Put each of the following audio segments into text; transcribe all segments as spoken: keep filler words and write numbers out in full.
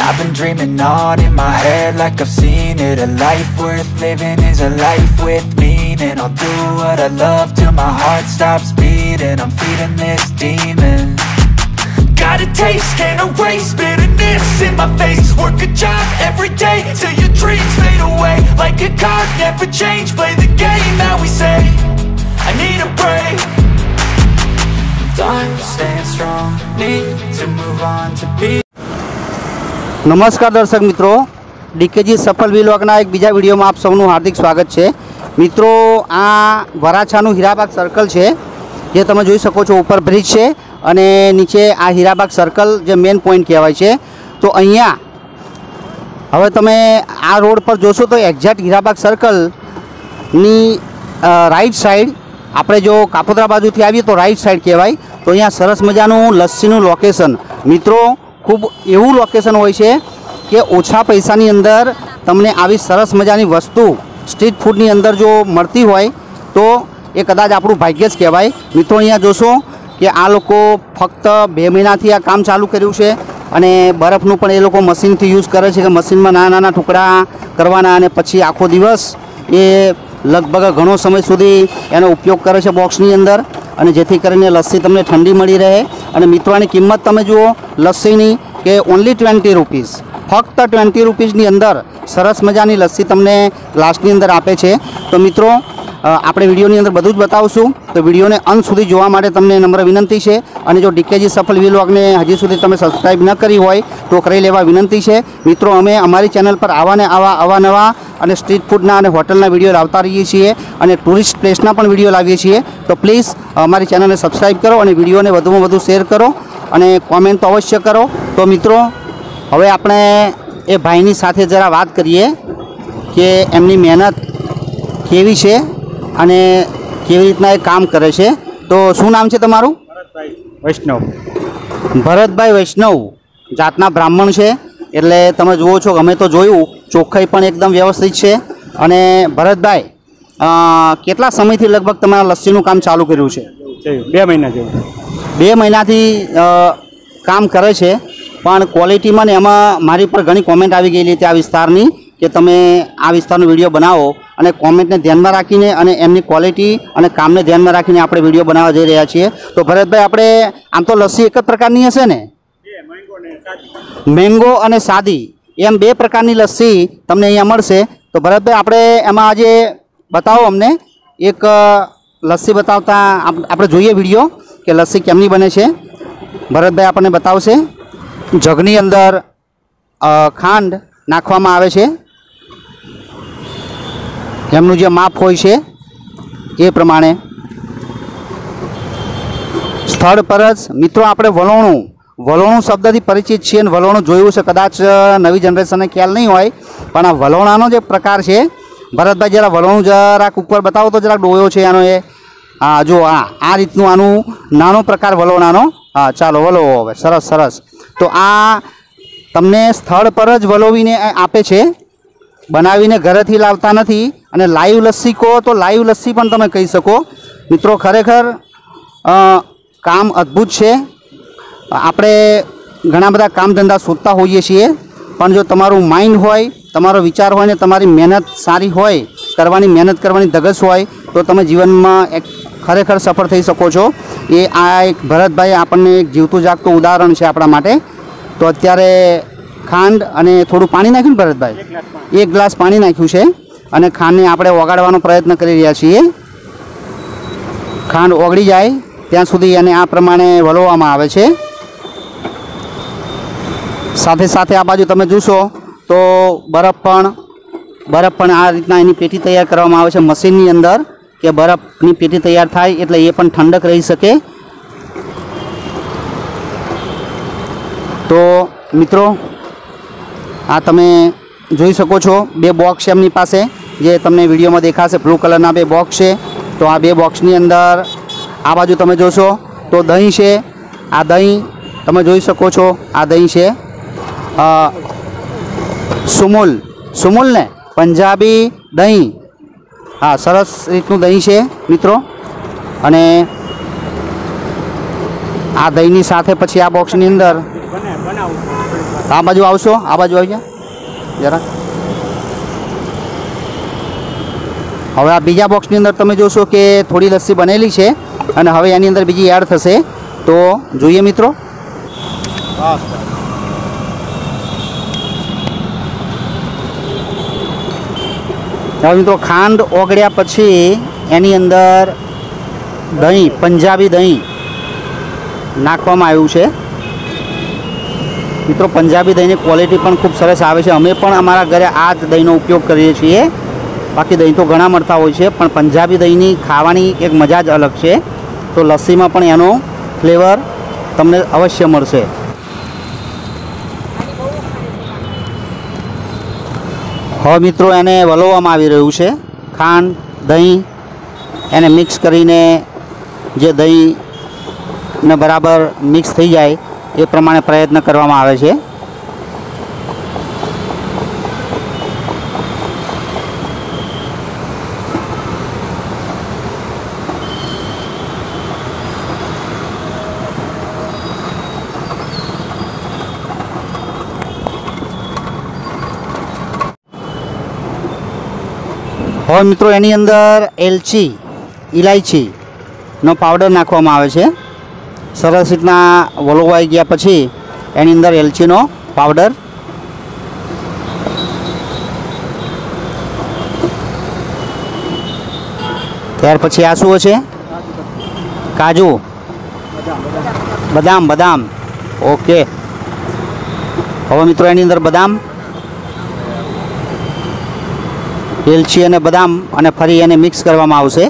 I've been dreaming on in my head like I've seen it. A life worth living is a life with meaning. I'll do what I love till my heart stops beating. I'm feeding this demon. Got a taste, can't erase bitterness in my face. Work a job every day till your dreams fade away. Like a card, never change, play the game that we say. I need a break. Time staying strong, need to move on to be. नमस्कार दर्शक मित्रों, DKG सफल व्लॉगना एक बीजा video में आप सबनु हार्दिक स्वागत है। मित्रों, आ वराछानु हीराबाग सर्कल है, जे तमे जोई सको छो। ऊपर ब्रिज है अने नीचे आ हीराबाग सर्कल जे मेन पॉइंट कहेवाय छे। तो अहींया हवे तमे आ रोड पर जोशो तो एक्जेक्ट हीराबाग सर्कल नी राइट साइड आपणे जो कापोद्रा बाजुथी आवीए तो राइट साइड कहेवाय। तो अहींया सरस मजानुं लस्सीनुं लोकेशन मित्रों खूब एवं लोकेशन होय छे कि ओछा पैसानी अंदर तमने आवी सरस मजानी वस्तु स्ट्रीट फूडनी अंदर जो मळती होय तो ए कदाच आपणुं भाग्य ज कहेवाय। मित्रों, अहींया जोशो कि आ लोको फक्त बे महीनाथी आ काम चालू कर्युं छे अने बरफनुं पण ए लोको मशीनथी यूज करे छे कि मशीनमां नाना नाना टुकड़ा करवाना अने पछी आखो दिवस ए लगभग घणो समय सुधी एनो उपयोग करे छे बॉक्सनी अंदर, અને જેથી કરીને લસ્સી તમને ઠંડી મળી રહે। અને મિત્રોની કિંમત તમે જુઓ લસ્સીની કે ઓનલી ટ્વેન્ટી રૂપીસ, ફક્ત ટ્વેન્ટી રૂપીસની અંદર સરસ મજાની લસ્સી તમને ગ્લાસની અંદર આપે છે। તો મિત્રો આપણે વિડીયોની અંદર બધું જ બતાવશું, તો વિડીયોને અંત સુધી જોવા માટે તમને નમ્ર વિનંતી છે। અને જો ડીકેજી સફલ વ્લોગને હજી સુધી તમે સબસ્ક્રાઈબ ન કરી હોય તો કરી લેવા વિનંતી છે। મિત્રો, અમે અમારી ચેનલ પર આવા ને આવા અવાનવા અને સ્ટ્રીટ ફૂડના અને હોટલના વિડીયો લાવતા રહીએ છીએ અને ટુરિસ્ટ પ્લેસના પણ વિડીયો લાવીએ છીએ। તો પ્લીઝ અમારી ચેનલને સબસ્ક્રાઈબ કરો અને વિડીયોને વધુમાં વધુ શેર કરો અને કોમેન્ટ તો અવશ્ય કરો। તો મિત્રો, હવે આપણે એ ભાઈની સાથે જરા વાત કરીએ કે એમની મહેનત કેવી છે અને કેવી રીતના એ કામ કરે છે। તો શું નામ છે તમારું? ભરતભાઈ વૈષ્ણવ। ભરતભાઈ વૈષ્ણવ જાતના બ્રાહ્મણ છે, એટલે તમે જુઓ છો, અમે તો જોયું, ચોખ્ખાઈ પણ એકદમ વ્યવસ્થિત છે। અને ભરતભાઈ, કેટલા સમયથી લગભગ તમારા લસ્સીનું કામ ચાલુ કર્યું છે? બે મહિના જેવું। બે મહિનાથી કામ કરે છે, પણ ક્વોલિટીમાં ને એમાં મારી પર ઘણી કોમેન્ટ આવી ગયેલી હતી આ વિસ્તારની કે તમે આ વિસ્તારનો વિડીયો બનાવો, અને કોમેન્ટને ધ્યાનમાં રાખીને અને એમની ક્વોલિટી અને કામને ધ્યાનમાં રાખીને આપણે વિડીયો બનાવવા જઈ રહ્યા છીએ। તો ભરતભાઈ, આપણે આમ તો લસ્સી એક જ પ્રકારની હશે ને? મેંગો અને સાદી એમ બે પ્રકારની લસ્સી તમને અહીંયા મળશે। તો ભરતભાઈ, આપણે એમાં આજે બતાવો અમને એક લસ્સી બતાવતા આપણે જોઈએ વિડીયો કે લસ્સી કેમની બને છે। ભરતભાઈ આપણને બતાવશે। જગની અંદર ખાંડ નાખવામાં આવે છે, એમનું જે માપ હોય છે એ પ્રમાણે સ્થળ પર જ મિત્રો આપણે વલોણું વલોણું શબ્દથી પરિચિત છીએ અને વલોણું જોયું છે, કદાચ નવી જનરેશનને ખ્યાલ નહીં હોય, પણ આ વલોણાનો જે પ્રકાર છે, ભરતભાઈ જરા વલોણું જરાક ઉપર બતાવો તો જરાક ડોયો છે આનો એ। હા, જો આ આ રીતનું આનું નાનો પ્રકાર વલોણાનો। હા, ચાલો વલોવો હવે, સરસ સરસ। તો આ તમને સ્થળ પર જ વલોવીને આપે છે, બનાવીને ઘરેથી લાવતા નથી। અને લાઈવ લસ્સી કહો તો લાઈવ લસ્સી પણ તમે કહી શકો। મિત્રો, ખરેખર કામ અદ્ભુત છે। આપણે ઘણા બધા કામ ધંધા શોધતા હોઈએ છીએ, પણ જો તમારું માઇન્ડ હોય, તમારો વિચાર હોય ને તમારી મહેનત સારી હોય, કરવાની મહેનત કરવાની ધગશ હોય, તો તમે જીવનમાં એક ખરેખર સફળ થઈ શકો છો। એ આ એક ભરતભાઈ આપણને એક જીવતું જાગતું ઉદાહરણ છે આપણા માટે। તો અત્યારે ખાંડ અને થોડું પાણી નાખ્યું ને ભરતભાઈ? એક ગ્લાસ પાણી નાખ્યું છે અને ખાંડને આપણે ઓગાળવાનો પ્રયત્ન કરી રહ્યા છીએ। ખાંડ ઓગળી જાય ત્યાં સુધી એને આ પ્રમાણે વલોવામાં આવે છે। સાથે સાથે આ બાજુ તમે જોશો તો બરફ પણ બરફ પણ આ રીતના એની પેટી તૈયાર કરવામાં આવે છે મશીનની અંદર, કે બરફની પેટી તૈયાર થાય એટલે એ પણ ઠંડક રહી શકે। તો મિત્રો, આ તમે જોઈ શકો છો બે બોક્સ છે એમની પાસે, જે તમને વિડીયોમાં દેખાશે, બ્લુ કલરના બે બોક્સ છે। તો આ બે બોક્સની અંદર આ બાજુ તમે જોશો તો દહીં છે। આ દહીં તમે જોઈ શકો છો, આ દહીં છે સુમુલ સુમુલ ને પંજાબી દહીં। હા, સરસ રીતનું દહીં છે મિત્રો। અને આ દહીંની સાથે પછી આ બોક્સની અંદર આ બાજુ આવશો, આ બાજુ આવી જા જરા. હવે આ બીજા બોક્સની અંદર તમે જોશો કે થોડી લસ્સી બનેલી છે અને હવે એની અંદર બીજી એડ થશે. તો જોઈએ મિત્રો. હવે મિત્રો ખાંડ ઓગળ્યા પછી એની અંદર દહીં, પંજાબી દહીં નાખવામાં આવ્યું છે. મિત્રો પંજાબી દહીંની ક્વોલિટી પણ ખૂબ સરસ આવે છે. અમે પણ અમારા ઘરે આ જ દહીંનો ઉપયોગ કરીએ છીએ. બાકી દહીં તો ઘણા મળતા હોય છે, પણ પંજાબી દહીંની ખાવાની એક મજા જ અલગ છે. તો લસ્સીમાં પણ એનો ફ્લેવર તમને અવશ્ય મળશે. હવે મિત્રો એને વલોવામાં આવી રહ્યું છે. ખાંડ, દહીં એને મિક્સ કરીને જે દહીંને બરાબર મિક્સ થઈ જાય એ પ્રમાણે પ્રયત્ન કરવામાં આવે છે. હવે મિત્રો એની અંદર એલચી, ઇલાયચીનો પાવડર નાખવામાં આવે છે. સરસ રીતના વલોવાઈ ગયા પછી એની અંદર એલચીનો પાવડર, ત્યાર પછી આ શું છે? કાજુ, બદામ. બદામ ઓકે. હવે મિત્રો એની અંદર બદામ, એલચી અને બદામ અને ફરી એને મિક્સ કરવામાં આવશે.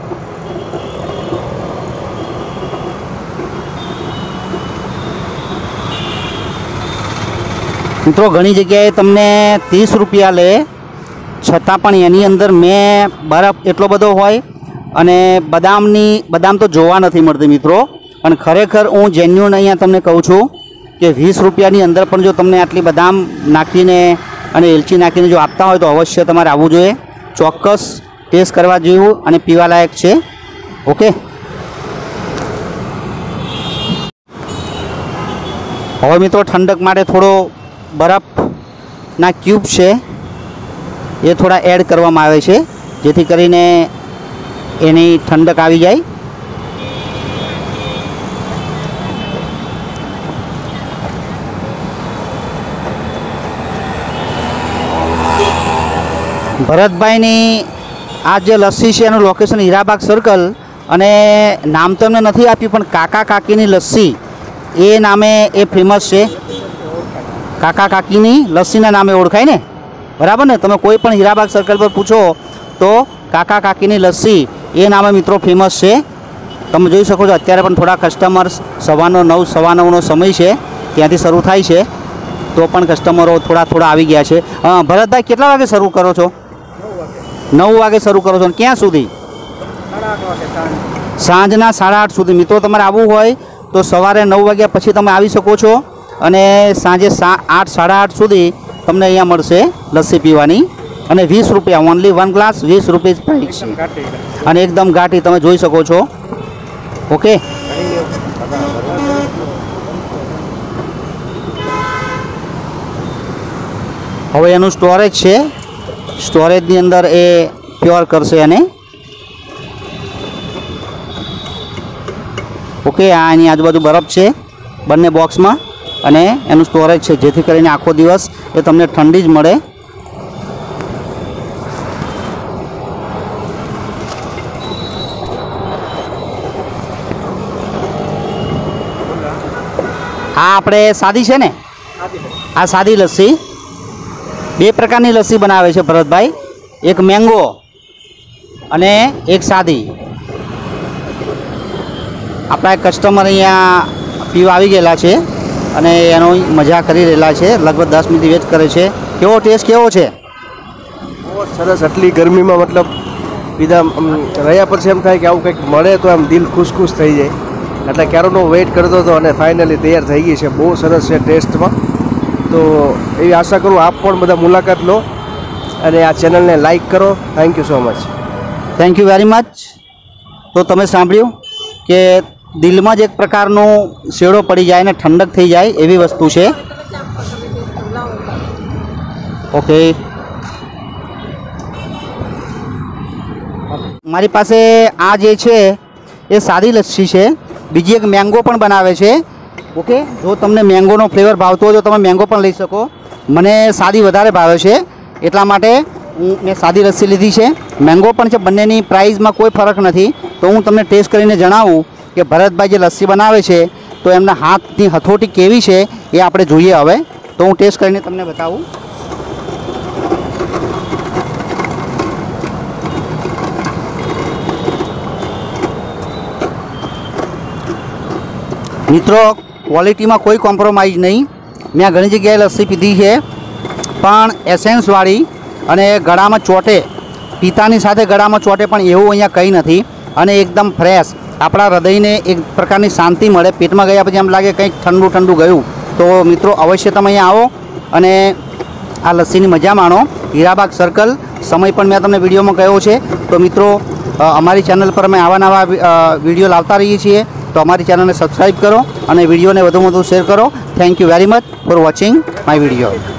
મિત્રો ઘણી જગ્યાએ તમને ત્રીસ રૂપિયા લે, છતાં પણ એની અંદર મેં બરફ એટલો બધો હોય અને બદામની બદામ તો જોવા નથી મળતી મિત્રો. અને ખરેખર હું જેન્યુઅન અહીંયા તમને કહું છું કે વીસ રૂપિયાની અંદર પણ જો તમને આટલી બદામ નાખીને અને એલચી નાખીને જો આપતા હોય તો અવશ્ય તમારે આવવું જોઈએ. ચોક્કસ ટેસ્ટ કરવા જેવું અને પીવાલાયક છે. ઓકે. હવે મિત્રો ઠંડક માટે થોડો બરફના ક્યુબ છે એ થોડા એડ કરવામાં આવે છે, જેથી કરીને એની ઠંડક આવી જાય. ભરતભાઈની આ જે લસ્સી છે એનું લોકેશન હીરાબાગ સર્કલ, અને નામ તો એમને નથી આપ્યું પણ કાકા કાકીની લસ્સી એ નામે એ ફેમસ છે. કાકા કાકીની લસ્સીના નામે ઓળખાય ને, બરાબર ને? તમે કોઈ પણ હીરાબાગ સર્કલ પર પૂછો તો કાકા કાકીની લસ્સી એ નામે મિત્રો ફેમસ છે. તમે જોઈ શકો છો અત્યારે પણ થોડા કસ્ટમર્સ સવારનો નવ સવા નવનો સમય છે, ત્યાંથી શરૂ થાય છે, તો પણ કસ્ટમરો થોડા થોડા આવી ગયા છે. હા ભરતભાઈ, કેટલા વાગે શરૂ કરો છો? નવ વાગે શરૂ કરો છો. ક્યાં સુધી? સાંજના સાડા આઠ સુધી. મિત્રો તમારે આવવું હોય તો સવારે નવ વાગ્યા પછી તમે આવી શકો છો અને સાંજે આઠ સાડા આઠ સુધી તમને અહીંયા મળશે લસ્સી પીવાની. અને વીસ રૂપિયા ઓનલી વન ગ્લાસ, વીસ રૂપીઝ પ્રાઇસ છે અને એકદમ ઘાટી તમે જોઈ શકો છો. ઓકે. હવે એનું સ્ટોરેજ છે, સ્ટોરેજની અંદર એ પ્યોર કરશે અને ઓકે. આ એની આજુબાજુ બરફ છે બંને બોક્સમાં અને એનું સ્ટોરેજ છે, જેથી કરીને આખો દિવસ એ તમને ઠંડી જ મળે. આ આપણે સાદી છે ને, આ સાદી લસ્સી. બે પ્રકારની લસ્સી બનાવે છે ભરતભાઈ, એક મેંગો અને એક સાદી. આપણા એક કસ્ટમર અહીંયા પીવા આવી ગયેલા છે અને એનો મજા કરી રહેલા છે, લગભગ દસ મિનિટ વેટ કરે છે. કેવો ટેસ્ટ કેવો છે? બહુ સરસ. આટલી ગરમીમાં મતલબ પીધા રહ્યા પછી એમ થાય કે આવું કંઈક મળે તો આમ દિલ ખુશ ખુશ થઈ જાય. એટલે ક્યારનો વેઇટ કરતો હતો અને ફાઇનલી તૈયાર થઈ ગઈ છે. બહુ સરસ છે ટેસ્ટમાં. તો એવી આશા કરું આપ પણ બધા મુલાકાત લો અને આ ચેનલને લાઈક કરો. Thank you so much. Thank you very much. તો તમે સાંભળ્યું કે દિલમાં જ એક પ્રકારનો શેડો પડી જાય ને ઠંડક થઈ જાય એવી વસ્તુ છે. ઓકે, મારી પાસે આ જે છે એ સાદી લસ્સી છે. બીજી એક મેંગો પણ બનાવે છે. ઓકે, જો તમને મેંગોનો ફ્લેવર ભાવતો હોય તો તમે મેંગો પણ લઈ શકો. મને સાદી વધારે ભાવે છે એટલા માટે હું મેં સાદી લસ્સી લીધી છે. મેંગો પણ છે. બંનેની પ્રાઇસમાં કોઈ ફરક નથી. તો હું તમને ટેસ્ટ કરીને જણાવું કે ભરતભાઈ જે લસ્સી બનાવે છે તો એમના હાથની હથોટી કેવી છે એ આપણે જોઈએ. હવે તો હું ટેસ્ટ કરીને તમને બતાવું. મિત્રો, ક્વોલિટીમાં કોઈ કોમ્પ્રોમાઇઝ નહીં. મેં ઘણી જગ્યાએ લસ્સી પીધી છે પણ એસેન્સવાળી અને ગળામાં ચોટે, પીતાની સાથે ગળામાં ચોટે પણ એવું અહીંયા કંઈ નથી. અને એકદમ ફ્રેશ, આપણા હૃદયને એક પ્રકારની શાંતિ મળે. પેટમાં ગયા પછી એમ લાગે કંઈક ઠંડુ ઠંડુ ગયું. તો મિત્રો અવશ્ય તમે અહીંયા આવો અને આ લસ્સીની મજા માણો. હીરાબાગ સર્કલ, સમય પણ મેં તમને વિડીયોમાં કહ્યો છે. તો મિત્રો અમારી ચેનલ પર અમે આવા નવા વિડીયો લાવતા રહીએ છીએ. તો અમારી ચેનલને સબસ્ક્રાઈબ કરો અને વિડીયોને વધુમાં વધુ શેર કરો. Thank you very much for watching my video.